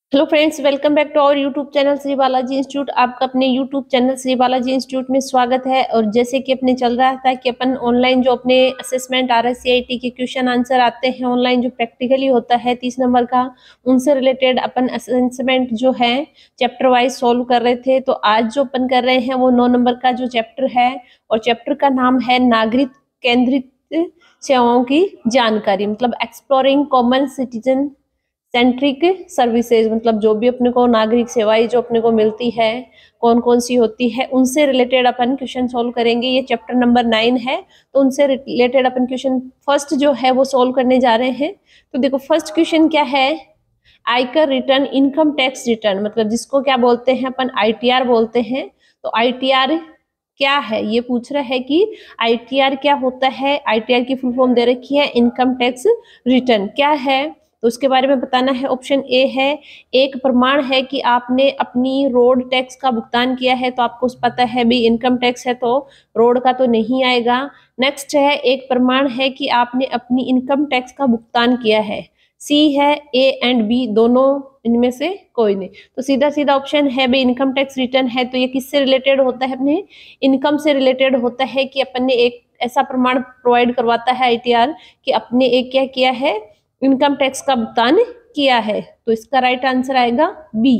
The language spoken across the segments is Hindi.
Hello friends, welcome back to our YouTube channel Shri Balaji institute. आपका अपने YouTube channel Shri Balaji institute में स्वागत है। और जैसे कि अपने चल रहा था कि अपन ऑनलाइन जो अपने असेसमेंट RSCIT के क्वेश्चन आंसर आते हैं ऑनलाइन, जो प्रैक्टिकली होता है 30 नंबर का, उनसे रिलेटेड अपन असेसमेंट जो है चैप्टर वाइज सोल्व कर रहे थे। तो आज जो अपन कर रहे हैं वो 9 नंबर का जो चैप्टर है, और चैप्टर का नाम है नागरिक केंद्रित सेवाओं की जानकारी, मतलब exploring common citizen centric services. मतलब जो भी अपने को नागरिक सेवाएं जो अपने को मिलती है, कौन कौन सी होती है, उनसे रिलेटेड अपन क्वेश्चन सोल्व करेंगे। ये चैप्टर नंबर 9 है, तो उनसे रिलेटेड अपन क्वेश्चन फर्स्ट जो है वो सोल्व करने जा रहे हैं। तो देखो फर्स्ट क्वेश्चन क्या है, आयकर रिटर्न, इनकम टैक्स रिटर्न, मतलब जिसको क्या बोलते हैं अपन, ITR बोलते हैं। तो ITR क्या है, ये पूछ रहा है कि ITR क्या होता है। ITR की फुल फॉर्म दे रखी है इनकम टैक्स रिटर्न। क्या है तो उसके बारे में बताना है। ऑप्शन ए है, एक प्रमाण है कि आपने अपनी रोड टैक्स का भुगतान किया है। तो आपको पता है भी इनकम टैक्स है तो रोड का तो नहीं आएगा। नेक्स्ट है, एक प्रमाण है कि आपने अपनी इनकम टैक्स का भुगतान किया है। सी है A एंड B, दोनों इनमें से कोई नहीं। तो सीधा सीधा ऑप्शन है भी इनकम टैक्स रिटर्न है। तो ये किससे रिलेटेड होता है, अपने इनकम से रिलेटेड होता है कि अपन ने एक ऐसा प्रमाण प्रोवाइड करवाता है ITR कि अपने एक क्या किया है, इनकम टैक्स का भुगतान किया है। तो इसका राइट आंसर आएगा B।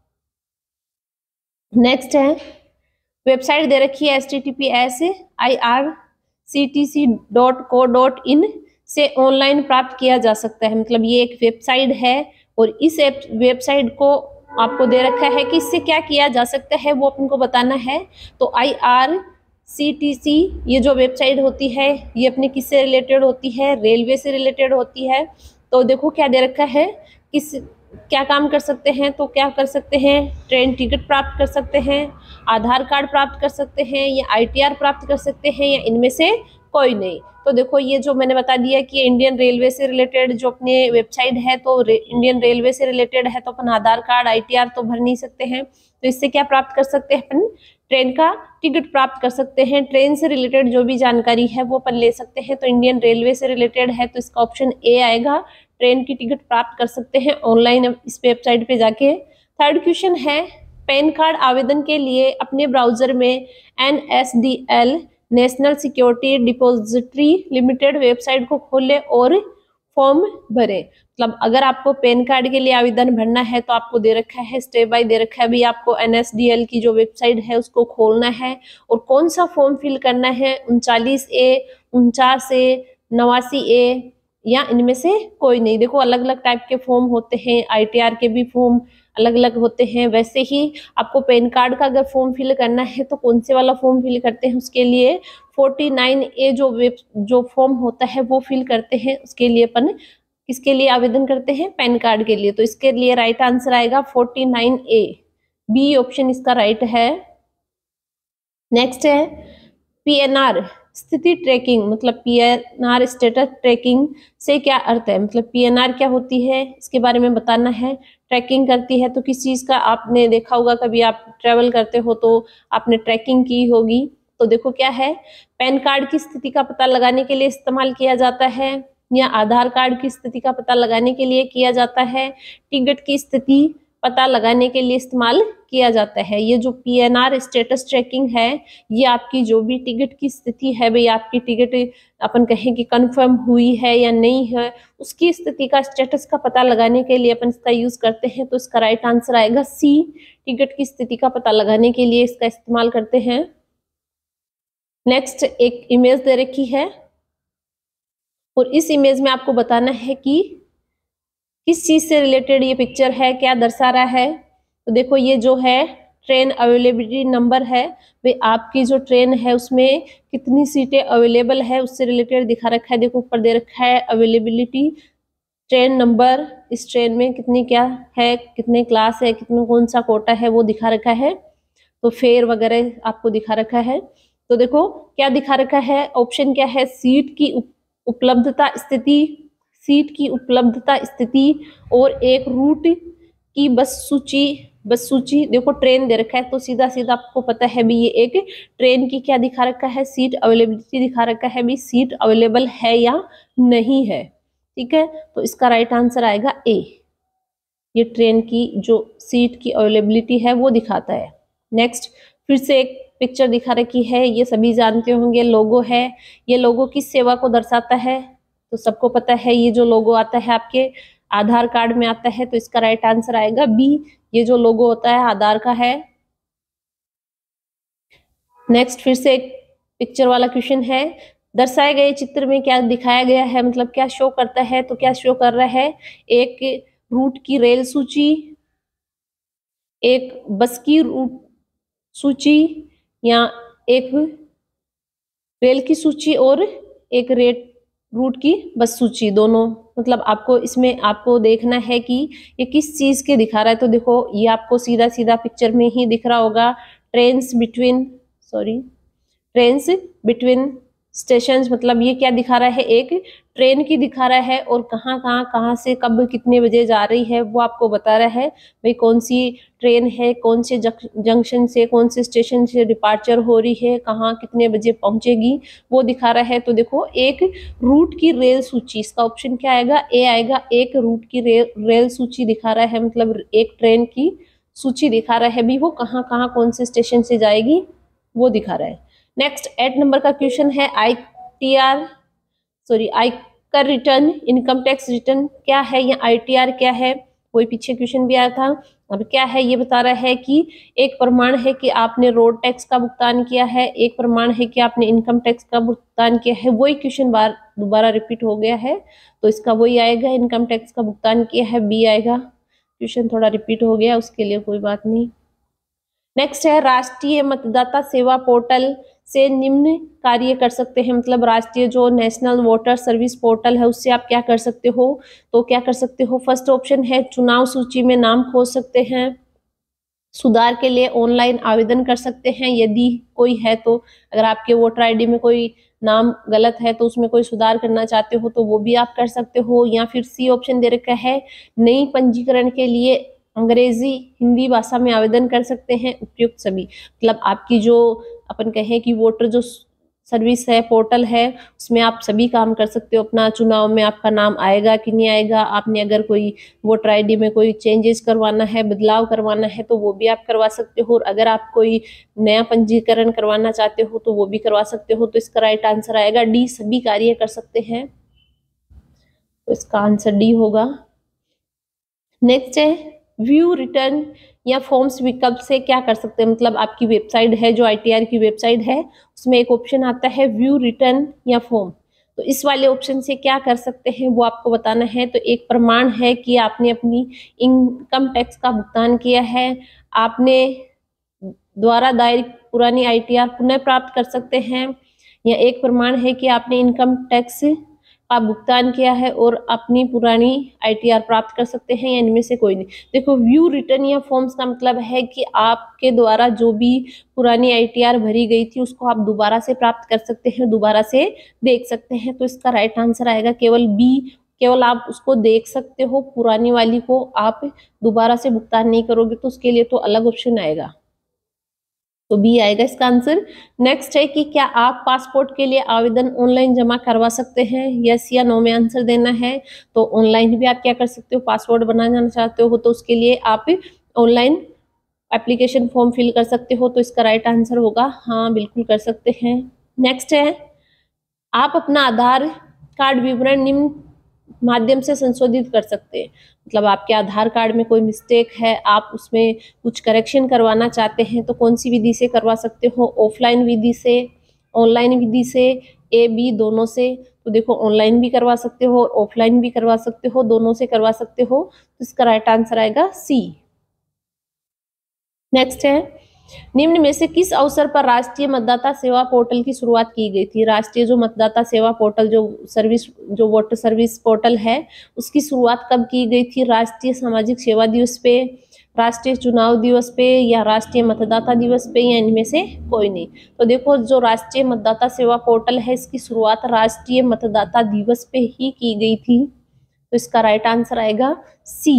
नेक्स्ट है, वेबसाइट दे रखी है https://irctc.co.in से ऑनलाइन प्राप्त किया जा सकता है। मतलब ये एक वेबसाइट है, और इस वेबसाइट को आपको दे रखा है कि इससे क्या किया जा सकता है, वो अपन को बताना है। तो IRCTC ये जो वेबसाइट होती है, ये अपने किससे रिलेटेड होती है, रेलवे से रिलेटेड होती है। तो देखो क्या दे रखा है, किस क्या काम कर सकते हैं। तो क्या कर सकते हैं, ट्रेन टिकट प्राप्त कर सकते हैं, आधार कार्ड प्राप्त कर सकते हैं, या ITR प्राप्त कर सकते हैं, या इनमें से कोई नहीं। तो देखो ये जो मैंने बता दिया कि इंडियन रेलवे से रिलेटेड जो अपने वेबसाइट है, तो इंडियन रेलवे से रिलेटेड है, तो अपन आधार कार्ड ITR तो भर नहीं सकते हैं। तो इससे क्या प्राप्त कर सकते हैं, अपन ट्रेन का टिकट प्राप्त कर सकते हैं। ट्रेन से रिलेटेड जो भी जानकारी है वो अपन ले सकते हैं। तो इंडियन रेलवे से रिलेटेड है, तो इसका ऑप्शन A आएगा, ट्रेन की टिकट प्राप्त कर सकते हैं ऑनलाइन इस वेबसाइट पे जाके। थर्ड क्वेश्चन है, पैन कार्ड आवेदन के लिए अपने ब्राउजर में NSDL national security depository limited website को खोले और फॉर्म भरे। मतलब अगर आपको पैन कार्ड के लिए आवेदन भरना है, तो आपको दे रखा है स्टेप बाय दे रखा है भी, आपको NSDL की जो वेबसाइट है उसको खोलना है, और कौन सा फॉर्म फिल करना है, 39A, 49A, 89A, या इनमें से कोई नहीं। देखो अलग अलग टाइप के फॉर्म होते हैं, ITR के भी फॉर्म अलग अलग होते हैं। वैसे ही आपको पैन कार्ड का अगर फॉर्म फिल करना है, तो कौन से वाला फॉर्म फिल करते हैं, उसके लिए 49A जो फॉर्म होता है वो फिल करते हैं। उसके लिए अपन किसके लिए आवेदन करते हैं, पैन कार्ड के लिए। तो इसके लिए राइट आंसर आएगा 49A, B ऑप्शन इसका राइट है। नेक्स्ट है, PNR स्थिति ट्रैकिंग, मतलब PNR स्टेटस ट्रैकिंग से क्या अर्थ है, मतलब PNR क्या होती है इसके बारे में बताना है। ट्रैकिंग करती है तो किस चीज का, आपने देखा होगा कभी आप ट्रेवल करते हो तो आपने ट्रैकिंग की होगी। तो देखो क्या है, पैन कार्ड की स्थिति का पता लगाने के लिए इस्तेमाल किया जाता है, या आधार कार्ड की स्थिति का पता लगाने के लिए किया जाता है, टिकट की स्थिति पता लगाने के लिए इस्तेमाल किया जाता है। ये जो PNR स्टेटस ट्रैकिंग है, ये आपकी जो भी टिकट की स्थिति है भाई, आपकी टिकट अपन कहें कि कंफर्म हुई है या नहीं है, उसकी स्थिति का स्टेटस का पता लगाने के लिए अपन इसका यूज करते हैं। तो इसका राइट आंसर आएगा C, टिकट की स्थिति का पता लगाने के लिए इसका इस्तेमाल करते हैं। नेक्स्ट एक इमेज दे रखी है, और इस इमेज में आपको बताना है कि किस चीज से रिलेटेड ये पिक्चर है, क्या दर्शा रहा है। तो देखो ये जो है ट्रेन अवेलेबिलिटी नंबर है, भाई आपकी जो ट्रेन है उसमें कितनी सीटें अवेलेबल है उससे रिलेटेड दिखा रखा है। देखो ऊपर दे रखा है अवेलेबिलिटी ट्रेन नंबर, इस ट्रेन में कितनी क्या है, कितने क्लास है, कितना कौन सा कोटा है वो दिखा रखा है। तो फेयर वगैरह आपको दिखा रखा है। तो देखो क्या दिखा रखा है, ऑप्शन क्या है, सीट की उपलब्धता स्थिति, सीट की उपलब्धता स्थिति, और एक रूट की बस सूची। देखो ट्रेन दे रखा है, तो सीधा सीधा आपको पता है भी ये एक ट्रेन की क्या दिखा रखा है, सीट अवेलेबिलिटी दिखा रखा है भी, सीट अवेलेबल है या नहीं है। ठीक है, तो इसका राइट आंसर आएगा A। ये ट्रेन की जो सीट की अवेलेबिलिटी है वो दिखाता है। नेक्स्ट फिर से एक पिक्चर दिखा रखी है, ये सभी जानते होंगे, लोगो है। ये लोगो किस सेवा को दर्शाता है? तो सबको पता है ये जो लोगो आता है आपके आधार कार्ड में आता है, तो इसका राइट आंसर आएगा बी। ये जो लोगो होता है आधार का है। नेक्स्ट फिर से एक पिक्चर वाला क्वेश्चन है, दर्शाए गए चित्र में क्या दिखाया गया है, मतलब क्या शो करता है? तो क्या शो कर रहा है? एक रूट की रेल सूची, एक बस की रूट सूची, या एक रेल की सूची और एक रेट रूट की बस सूची, दोनों। मतलब आपको इसमें आपको देखना है कि ये किस चीज के दिखा रहा है। तो देखो ये आपको सीधा सीधा पिक्चर में ही दिख रहा होगा, ट्रेन्स बिटवीन स्टेशंस। मतलब ये क्या दिखा रहा है? एक ट्रेन की दिखा रहा है, और कहाँ से कब कितने बजे जा रही है वो आपको बता रहा है। भाई कौन सी ट्रेन है, कौन से जंक्शन से, कौन से स्टेशन से डिपार्चर हो रही है, कहाँ कितने बजे पहुंचेगी, वो दिखा रहा है। तो देखो एक रूट की रेल सूची, इसका ऑप्शन क्या आएगा? ए आएगा। एक रूट की रेल सूची दिखा रहा है, मतलब एक ट्रेन की सूची दिखा रहा है भी, वो कहाँ कौन से स्टेशन से जाएगी वो दिखा रहा है। नेक्स्ट 8 नंबर का क्वेश्चन है, आयकर रिटर्न, इनकम टैक्स रिटर्न क्या है, या ITR क्या है? कोई पीछे क्वेश्चन भी आया था। अब क्या है? ये बता रहा है कि एक प्रमाण है कि आपने रोड टैक्स का भुगतान किया है, एक प्रमाण है कि आपने इनकम टैक्स का भुगतान किया है। वही क्वेश्चन दोबारा रिपीट हो गया है, तो इसका वही आएगा, इनकम टैक्स का भुगतान किया है, बी आएगा। क्वेश्चन थोड़ा रिपीट हो गया, उसके लिए कोई बात नहीं। नेक्स्ट है, राष्ट्रीय मतदाता सेवा पोर्टल से निम्न कार्य कर सकते हैं। मतलब राष्ट्रीय जो नेशनल वोटर सर्विस पोर्टल है उससे आप क्या कर सकते हो? तो क्या कर सकते हो? फर्स्ट ऑप्शन है चुनाव सूची में नाम खोज सकते हैं, सुधार के लिए ऑनलाइन आवेदन कर सकते हैं यदि कोई है तो। अगर आपके वोटर ID में कोई नाम गलत है तो उसमें कोई सुधार करना चाहते हो तो वो भी आप कर सकते हो। या फिर सी ऑप्शन दे रखा है, नई पंजीकरण के लिए अंग्रेजी हिंदी भाषा में आवेदन कर सकते हैं उपयुक्त सभी। मतलब आपकी जो अपन कहें कि वोटर जो सर्विस है, पोर्टल है, उसमें आप सभी काम कर सकते हो। अपना चुनाव में आपका नाम आएगा कि नहीं आएगा, आपने अगर कोई वोटर ID में कोई चेंजेस करवाना है, बदलाव करवाना है तो वो भी आप करवा सकते हो। और अगर आप कोई नया पंजीकरण करवाना चाहते हो तो वो भी करवा सकते हो। तो इसका राइट आंसर आएगा डी, सभी कार्य कर सकते हैं। तो इसका आंसर डी होगा। नेक्स्ट है, व्यू रिटर्न या फॉर्म्स विकल्प से क्या कर सकते हैं? मतलब आपकी वेबसाइट है जो ITR की वेबसाइट है, उसमें एक ऑप्शन आता है व्यू रिटर्न या फॉर्म। तो इस वाले ऑप्शन से क्या कर सकते हैं वो आपको बताना है। तो एक प्रमाण है कि आपने अपनी इनकम टैक्स का भुगतान किया है, आपने द्वारा दायर पुरानी ITR पुनः प्राप्त कर सकते हैं, या एक प्रमाण है कि आपने इनकम टैक्स का भुगतान किया है और अपनी पुरानी ITR प्राप्त कर सकते हैं, या इनमें से कोई नहीं। देखो व्यू रिटर्न या फॉर्म्स का मतलब है कि आपके द्वारा जो भी पुरानी ITR भरी गई थी उसको आप दोबारा से प्राप्त कर सकते हैं, दोबारा से देख सकते हैं। तो इसका राइट आंसर आएगा केवल बी, केवल आप उसको देख सकते हो, पुरानी वाली को आप दोबारा से भुगतान नहीं करोगे, तो उसके लिए तो अलग ऑप्शन आएगा। तो बी आएगा इसका आंसर। नेक्स्ट है कि क्या आप पासपोर्ट के लिए आवेदन ऑनलाइन जमा करवा सकते हैं? यस या नो में आंसर देना है। तो ऑनलाइन भी आप क्या कर सकते हो? पासपोर्ट बनाना चाहते हो तो उसके लिए आप ऑनलाइन एप्लीकेशन फॉर्म फिल कर सकते हो। तो इसका राइट आंसर होगा हाँ, बिल्कुल कर सकते हैं। नेक्स्ट है, आप अपना आधार कार्ड विवरण निम्न माध्यम से संशोधित कर सकते हैं। मतलब आपके आधार कार्ड में कोई मिस्टेक है, आप उसमें कुछ करेक्शन करवाना चाहते हैं तो कौन सी विधि से करवा सकते हो? ऑफलाइन विधि से, ऑनलाइन विधि से, A B दोनों से। तो देखो ऑनलाइन भी करवा सकते हो, ऑफलाइन भी करवा सकते हो, दोनों से करवा सकते हो। तो इसका राइट आंसर आएगा सी। नेक्स्ट है, निम्न में से किस अवसर पर राष्ट्रीय मतदाता सेवा पोर्टल की शुरुआत की गई थी? राष्ट्रीय जो मतदाता सेवा पोर्टल जो वोटर सर्विस पोर्टल है उसकी शुरुआत कब की गई थी? राष्ट्रीय सामाजिक सेवा दिवस पे, राष्ट्रीय चुनाव दिवस पे, या राष्ट्रीय मतदाता दिवस पे, या इनमें से कोई नहीं। तो देखो जो राष्ट्रीय मतदाता सेवा पोर्टल है इसकी शुरुआत राष्ट्रीय मतदाता दिवस पे ही की गई थी। तो इसका राइट आंसर आएगा सी।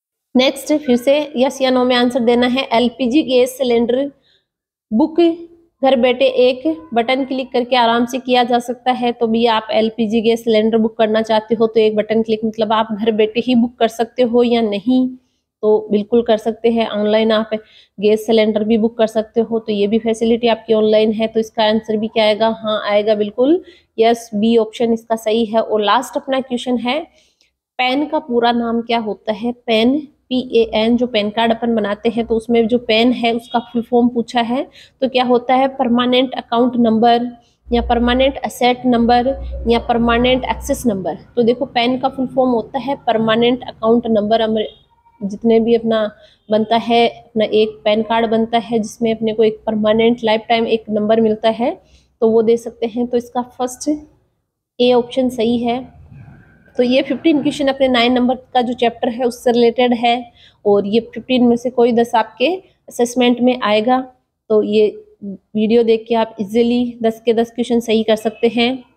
नेक्स्ट फिर से यस या नो में आंसर देना है। LPG गैस सिलेंडर बुक घर बैठे एक बटन क्लिक करके आराम से किया जा सकता है। तो भी आप एलपीजी गैस सिलेंडर बुक करना चाहते हो तो एक बटन क्लिक मतलब आप घर बैठे ही बुक कर सकते हो या नहीं, तो बिल्कुल कर सकते हैं। ऑनलाइन आप गैस सिलेंडर भी बुक कर सकते हो, तो ये भी फैसिलिटी आपकी ऑनलाइन है। तो इसका आंसर भी क्या आएगा? हाँ आएगा बिल्कुल, यस, बी ऑप्शन इसका सही है। और लास्ट अपना क्वेश्चन है, पैन का पूरा नाम क्या होता है? पैन, PAN, जो पैन कार्ड अपन बनाते हैं तो उसमें जो पैन है उसका फुल फॉर्म पूछा है, तो क्या होता है? परमानेंट अकाउंट नंबर, या परमानेंट असेट नंबर, या परमानेंट एक्सेस नंबर। तो देखो पैन का फुल फॉर्म होता है परमानेंट अकाउंट नंबर। जितने भी अपना बनता है, अपना एक पैन कार्ड बनता है जिसमें अपने को एक परमानेंट लाइफ टाइम एक नंबर मिलता है, तो वो दे सकते हैं। तो इसका फर्स्ट ए ऑप्शन सही है। तो ये 15 क्वेश्चन अपने 9 नंबर का जो चैप्टर है उससे रिलेटेड है, और ये 15 में से कोई 10 आपके असेसमेंट में आएगा। तो ये वीडियो देख के आप इजीली 10 के 10 क्वेश्चन सही कर सकते हैं।